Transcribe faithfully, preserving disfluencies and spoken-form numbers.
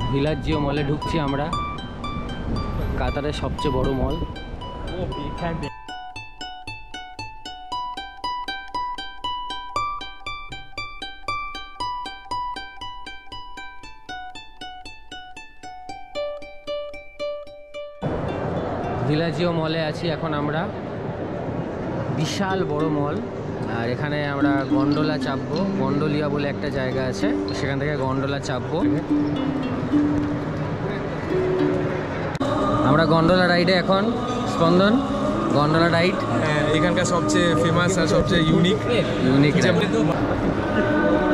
ভিলাজ্জিও মলে ঢুকছি আমরা, কাতারের সবচেয়ে বড় মল। ভিলাজিও মলে আছি এখন আমরা, বিশাল বড় মল। আর এখানে আমরা গন্ডোলা চাপবো, গন্ডোলিয়া বলে একটা জায়গা আছে, সেখান থেকে গন্ডোলা চাপবো। আমরা গন্ডোলা রাইডে এখন। স্পন্দন, গন্ডোলা রাইড এখানকার সবচেয়ে ফেমাস আর সবচেয়ে ইউনিক ইউনিক